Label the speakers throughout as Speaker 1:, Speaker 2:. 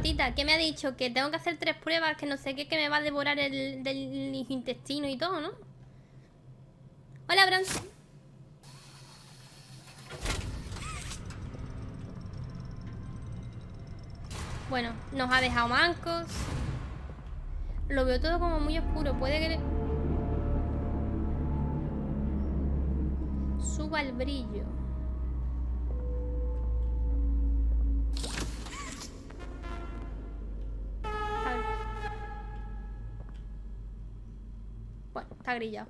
Speaker 1: Martita, ¿qué me ha dicho? Que tengo que hacer 3 pruebas, que no sé qué, que me va a devorar del intestino y todo, ¿no? Hola, Bran. Bueno, nos ha dejado mancos. Lo veo todo como muy oscuro. Puede que... Suba el brillo. Bueno, está grillado.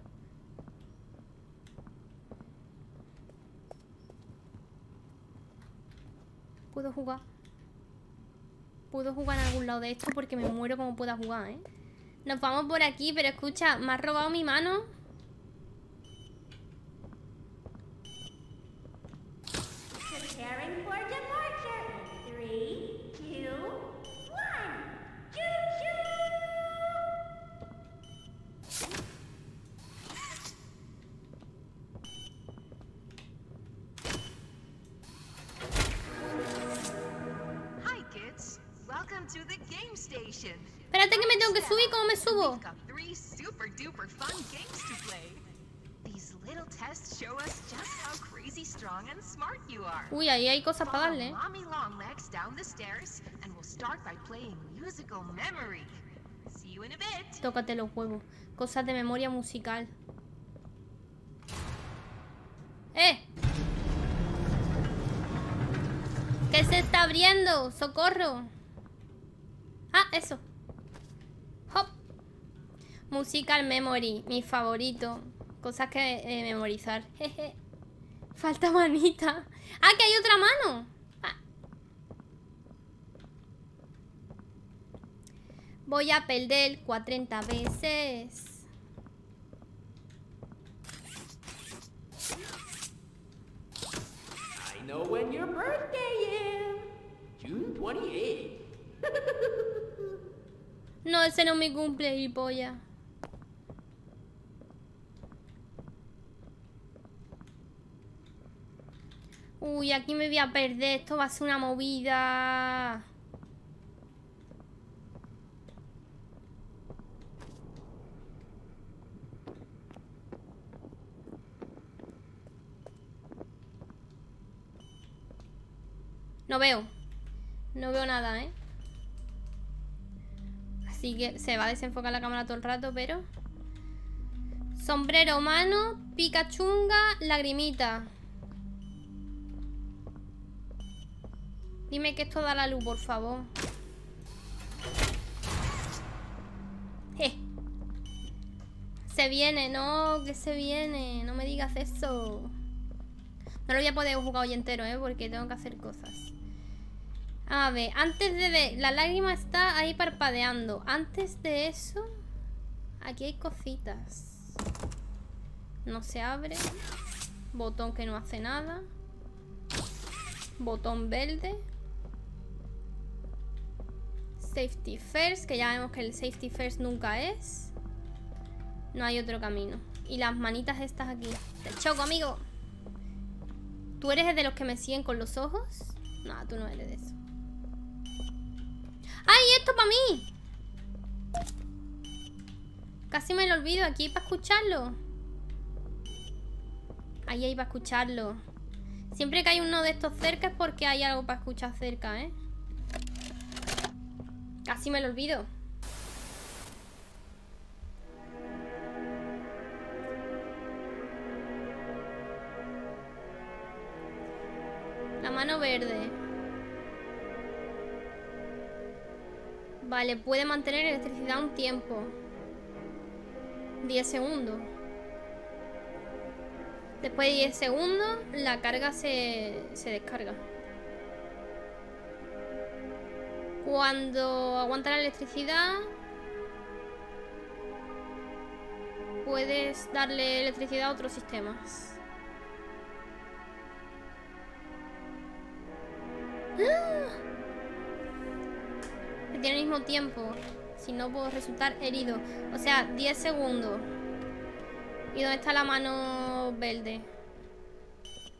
Speaker 1: Puedo jugar. Puedo jugar en algún lado de esto porque me muero como pueda jugar, ¿eh? Nos vamos por aquí, pero escucha, me has robado mi mano.
Speaker 2: Preparing for departure. 3, 2, 1. Choo-choo!
Speaker 3: Hi kids, welcome to the game station.
Speaker 1: Espérate que me tengo que subir, ¿cómo me subo?
Speaker 3: We've got 3 super duper fun games to play. These little tests show us just how crazy strong and smart you are.
Speaker 1: Uy, ahí hay cosas para darle, ¿eh?
Speaker 3: Follow Mommy Longlegs down the stairs and we'll start by playing musical memory. See you in a bit.
Speaker 1: Tócate los huevos. Cosas de memoria musical. ¡Eh! ¿Qué se está abriendo? ¡Socorro! Ah, eso. Hop. Musical memory, mi favorito. Cosas que memorizar. Jeje. Falta manita. Ah, que hay otra mano. Ah. Voy a perder 40 veces.
Speaker 4: I know when your birthday is. June 28th.
Speaker 1: No, ese no es mi cumple, gilipollas. Uy, aquí me voy a perder. Esto va a ser una movida. No veo. No veo nada, ¿eh? Así que se va a desenfocar la cámara todo el rato, pero... Sombrero humano, picachunga, lagrimita. Dime que esto da la luz, por favor. Se viene, no, que se viene. No me digas eso. No lo voy a poder jugar hoy entero, porque tengo que hacer cosas. A ver, antes de ver, la lágrima está ahí parpadeando. Antes de eso, aquí hay cositas. No se abre. Botón que no hace nada. Botón verde. Safety first, que ya vemos que el safety first nunca es. No hay otro camino. Y las manitas estas aquí. Te choco, amigo. ¿Tú eres el de los que me siguen con los ojos? No, tú no eres de eso. ¡Ay, esto para mí! Casi me lo olvido. Aquí para escucharlo. Ahí hay para escucharlo. Siempre que hay uno de estos cerca es porque hay algo para escuchar cerca, ¿eh? Casi me lo olvido. La mano verde. Vale, puede mantener electricidad un tiempo. 10 segundos. Después de 10 segundos, la carga se descarga. Cuando aguanta la electricidad, puedes darle electricidad a otros sistemas. Que tiene el mismo tiempo. Si no, puedo resultar herido. O sea, 10 segundos. ¿Y dónde está la mano verde?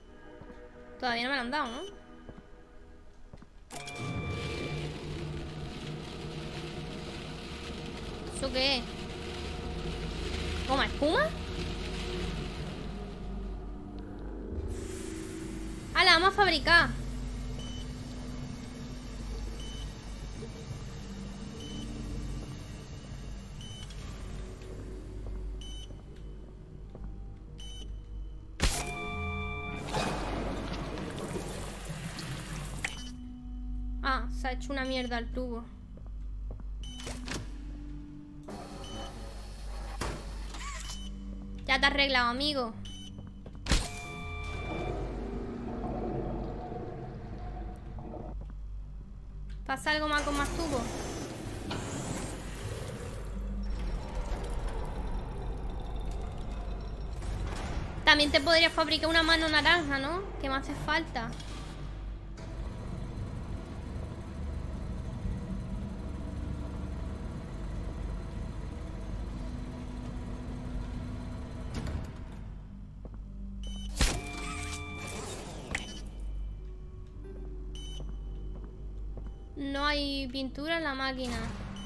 Speaker 1: Todavía no me la han dado, ¿no? ¿Eso qué es? ¿Goma espuma? Ah, la vamos a fabricar. Ah, se ha hecho una mierda el tubo. Ya te has arreglado, amigo. ¿Pasa algo más con más tubos? También te podrías fabricar una mano naranja, ¿no? ¿Qué me hace falta? No hay pintura en la máquina.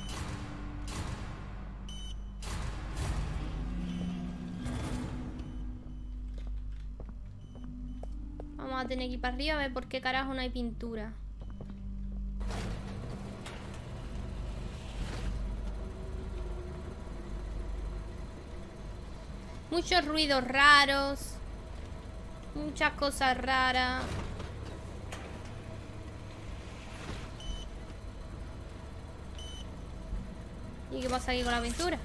Speaker 1: Vamos a tener que ir para arriba a ver por qué carajo no hay pintura. Muchos ruidos raros. Muchas cosas raras. ¿Y qué pasa aquí con la pintura?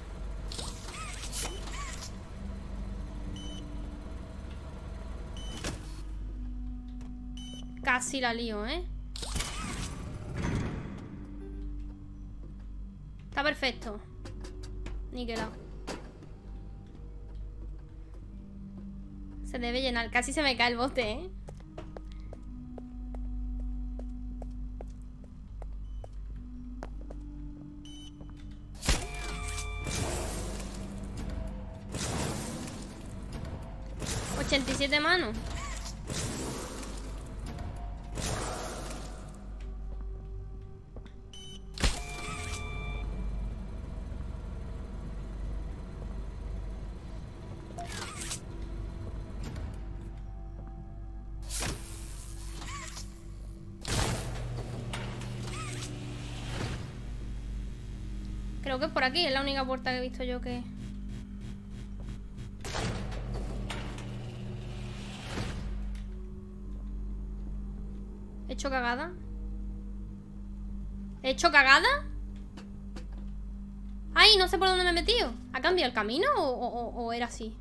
Speaker 1: Casi la lío, ¿eh? Está perfecto. Niquelado. Se debe llenar. Casi se me cae el bote, ¿eh? ¿87 manos? Creo que es por aquí, es la única puerta que he visto yo que... ¿He hecho cagada? ¿He hecho cagada? ¡Ay! No sé por dónde me he metido. ¿Ha cambiado el camino o era así?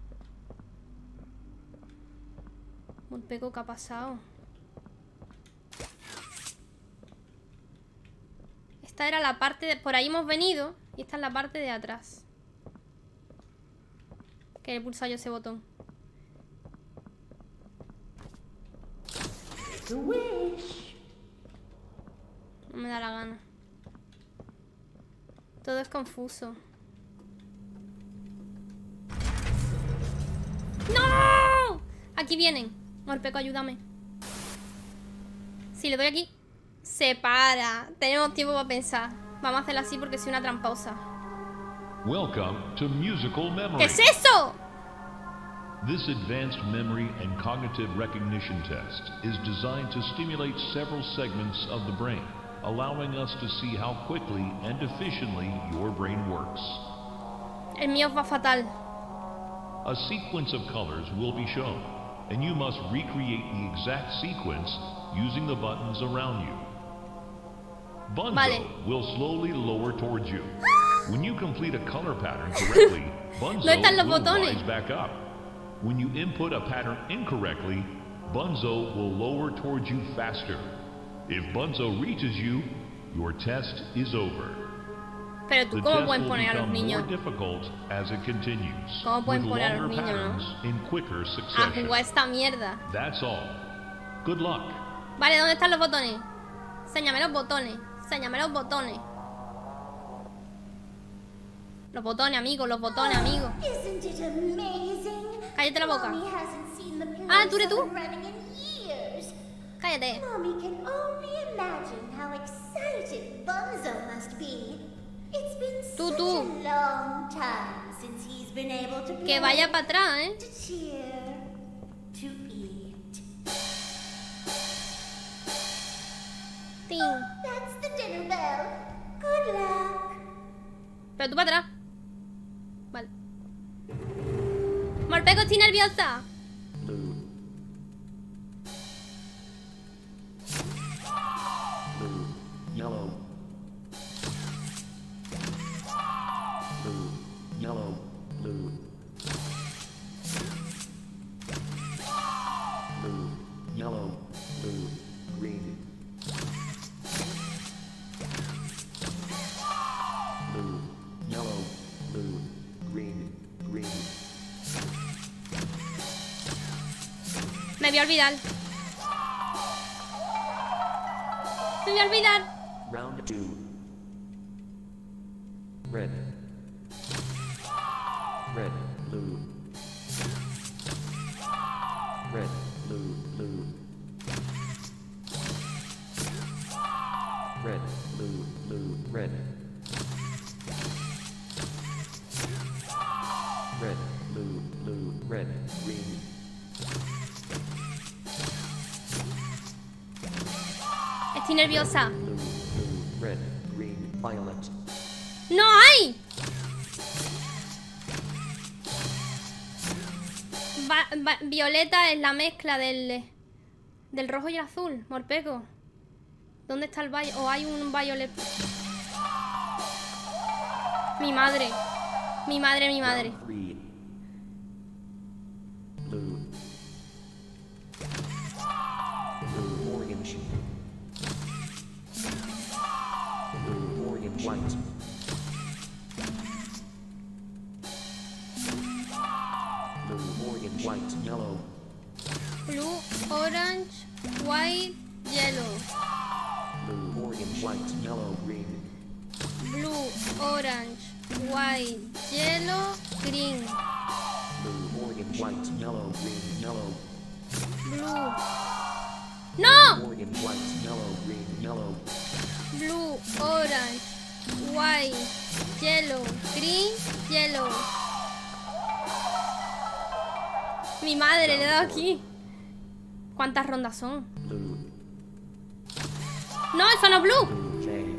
Speaker 1: Un peco que ha pasado. Esta era la parte de... Por ahí hemos venido. Y esta es la parte de atrás. Que he pulsado yo ese botón. No me da la gana. Todo es confuso. ¡No! Aquí vienen. Morpeco, ayúdame. Si le doy aquí, se para. Tenemos tiempo para pensar. Vamos a hacerlo así porque soy una tramposa.
Speaker 5: Welcome to Musical Memory.
Speaker 1: ¿Qué es eso?
Speaker 5: This advanced memory and cognitive recognition test is designed to stimulate several segments of the brain, allowing us to see how quickly and efficiently your brain works.
Speaker 1: El mío va fatal.
Speaker 5: A sequence of colors will be shown, and you must recreate the exact sequence using the buttons around you. Bunzo will slowly lower towards you. When you complete a color pattern correctly, Bunzo will rise back up. When you input a pattern incorrectly, Bunzo will lower towards you faster. If Bunzo reaches you, your test is over.
Speaker 1: Pero tú, ¿cómo pueden poner a los niños? ¿Cómo pueden poner a los niños, no? A jugar esta mierda.
Speaker 5: That's all. Good luck.
Speaker 1: Vale, ¿dónde están los botones? Enséñame los botones. Enséñame los botones. Los botones, amigo, los botones, amigo.
Speaker 2: Isn't it amazing?
Speaker 1: Cállate la boca.
Speaker 2: Mommy hasn't seen the
Speaker 1: Ah,
Speaker 2: place
Speaker 1: ¿tú eres tú?
Speaker 2: up and running in years.
Speaker 1: Cállate.
Speaker 2: Mommy can only imagine how excited Bunzo must be. It's been
Speaker 1: Tú,
Speaker 2: such
Speaker 1: tú.
Speaker 2: a long time since he's been able to
Speaker 1: Que
Speaker 2: play,
Speaker 1: vaya para atrás, ¿eh?
Speaker 2: to cheer, to eat.
Speaker 1: Ting.
Speaker 2: That's the dinner bell. Good luck.
Speaker 1: Pero tú para atrás. Vale. Morpeko, estoy nerviosa.
Speaker 6: Blue. Blue. Yellow. Blue. Yellow. Blue. Blue. Yellow. Blue. Green. Blue. Yellow. Blue. Green. Green.
Speaker 1: Me voy a olvidar. Me voy a olvidar.
Speaker 6: Round 2. Red. Red, blue. Red, blue, blue. Red, blue, blue, red. Red, blue, blue, red, green.
Speaker 1: Estoy nerviosa.
Speaker 6: Blue, blue, red, green, violet.
Speaker 1: ¡No hay! Violeta es la mezcla del rojo y el azul, Morpeko. ¿Dónde está el violet? ¿O hay un violet? Mi madre. Mi madre, mi madre.
Speaker 6: Round 3. Blue. Blue, orange. Blue, orange, white. Blue, orange, white, yellow.
Speaker 1: Blue, orange, white, yellow.
Speaker 6: Blue, orange, white, yellow, green.
Speaker 1: Blue, orange, white, yellow, green.
Speaker 6: Blue, orange, white, yellow, green, yellow.
Speaker 1: Blue. ¡No!
Speaker 6: Orange, white, yellow, green, yellow.
Speaker 1: Blue, orange, white, yellow, green, yellow. Mi madre, le he dado aquí. ¿Cuántas rondas son?
Speaker 6: Blue,
Speaker 1: No, eso no es blue.
Speaker 6: blue, J.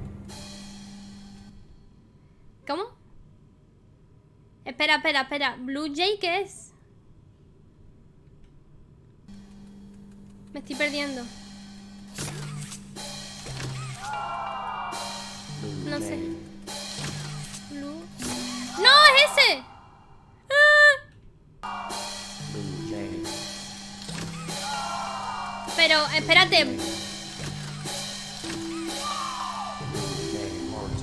Speaker 1: ¿Cómo? Espera, espera, espera. ¿Blue Jay qué es? Me estoy perdiendo.
Speaker 6: Blue,
Speaker 1: No
Speaker 6: J.
Speaker 1: sé. Blue. ¡No, es ese! ¡Ah!
Speaker 6: Blue, J.
Speaker 1: Pero, espérate.
Speaker 6: Blue, J, heart.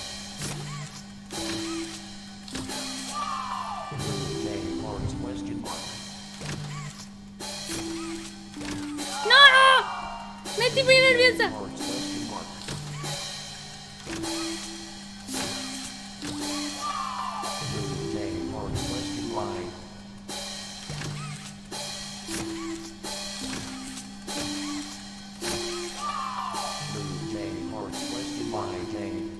Speaker 6: Blue, J, heart, question mark.
Speaker 1: ¡No, no! Me estoy muy nerviosa.
Speaker 6: Heart, question mark. Blue, J, heart, question line. Blue, J, heart, question line, J.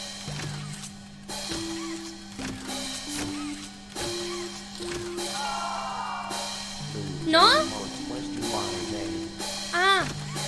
Speaker 6: Blue,
Speaker 1: ¿No?
Speaker 6: heart, question line, J.
Speaker 1: Ah.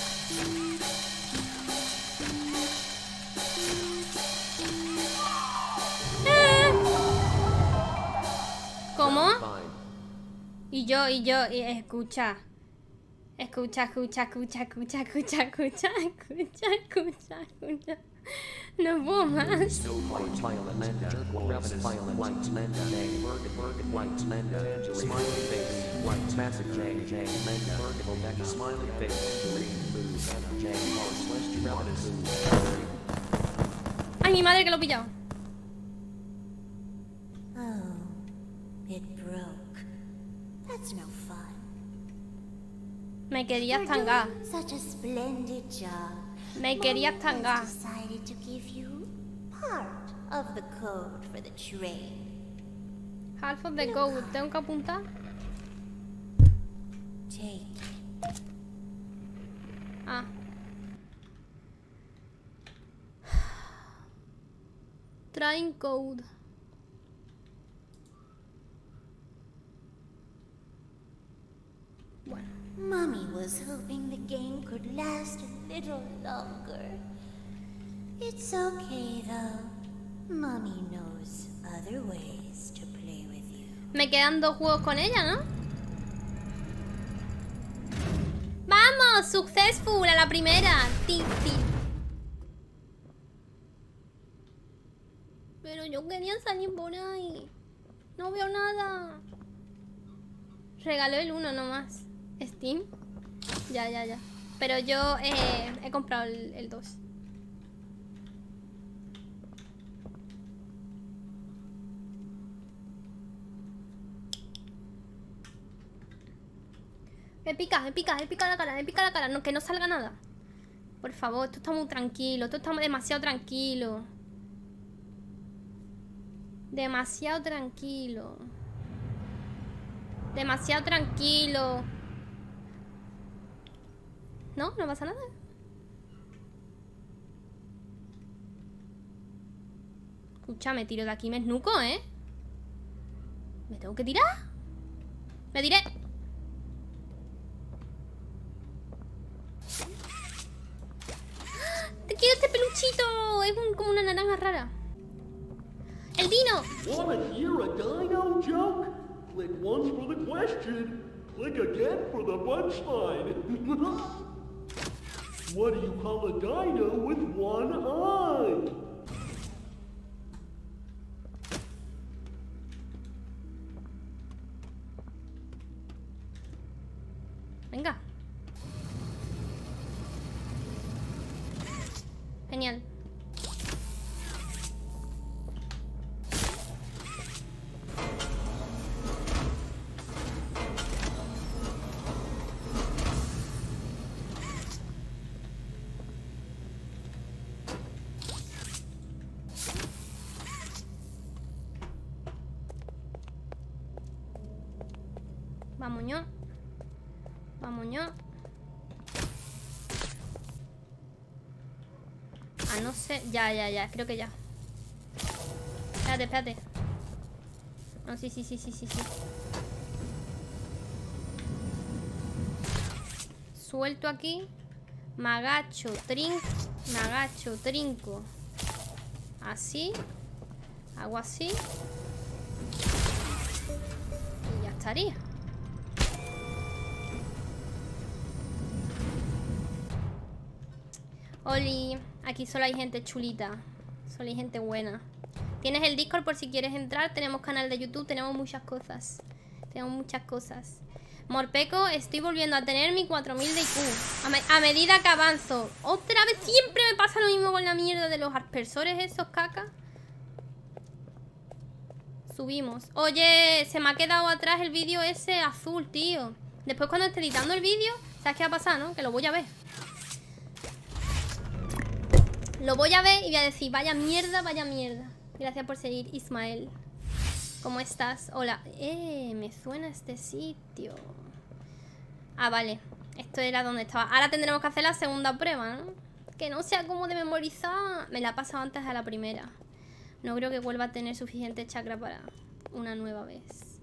Speaker 1: ¿Cómo?
Speaker 6: Fine.
Speaker 1: Y escucha. Escucha, escucha, escucha, escucha, escucha, escucha, escucha, escucha, escucha. No puedo más.
Speaker 6: Snowflake, violet, Linda, ravenous, violet, white, Linda, J, Bergen, white, Linda, smiley face, white, massive, J, Linda, Bergen, Becky, smiley face, green, blue, J, heart, west, ravenous,
Speaker 1: Ay, mi madre que lo he pillado.
Speaker 2: Oh, it broke. That's no fun.
Speaker 1: Me querías
Speaker 2: You're
Speaker 1: tangar.
Speaker 2: doing such a splendid job.
Speaker 1: Me querías
Speaker 2: Mom
Speaker 1: tangar.
Speaker 2: has decided to give you part of the code for the trade.
Speaker 1: Half of the gold. ¿Tengo que apuntar?
Speaker 2: Take
Speaker 1: Ah. Trying code. Bueno.
Speaker 2: Mommy was hoping the game could last a little longer. It's okay though. Mommy knows other ways to play with you.
Speaker 1: Me quedan 2 juegos con ella, ¿no? ¡Vamos! ¡Successful! A la primera. ¡Ti, ti! Pero yo quería salir por ahí. No veo nada. Regaló el 1 nomás. Steam. Ya. Pero yo he comprado el 2. Me pica la cara, no, que no salga nada. Por favor, esto está muy tranquilo, esto está demasiado tranquilo. Demasiado tranquilo. No, no pasa nada. Escucha, me tiro de aquí, me esnuco, ¿eh? ¿Me tengo que tirar? Me tiré. Te quiero este peluchito. Es como una naranja rara. ¡El dino!
Speaker 4: Wanna hear a dino joke? Click once for the question. Click again for the punchline. What do you call a dino with one eye?
Speaker 1: Venga. Genial. Vámonos. Ah, no sé. Ya. Creo que ya. Espérate. No, sí. Suelto aquí. Me agacho, trinco. Así. Hago así. Y ya estaría. Oli, aquí solo hay gente chulita. Solo hay gente buena. Tienes el Discord por si quieres entrar. Tenemos canal de YouTube, tenemos muchas cosas. Morpeco, estoy volviendo a tener mi 4000 de IQ. A medida que avanzo. Otra vez, siempre me pasa lo mismo con la mierda de los aspersores esos, caca. Subimos. Oye, se me ha quedado atrás el vídeo ese azul, tío. Después cuando esté editando el vídeo, ¿sabes qué va a pasar, no? Que lo voy a ver. Lo voy a ver y voy a decir, vaya mierda. Gracias por seguir, Ismael. ¿Cómo estás? Hola. Me suena este sitio. Ah, vale. Esto era donde estaba. Ahora tendremos que hacer la segunda prueba, ¿no? Que no sea como de memorizar. Me la he pasado antes a la primera. No creo que vuelva a tener suficiente chakra para una nueva vez.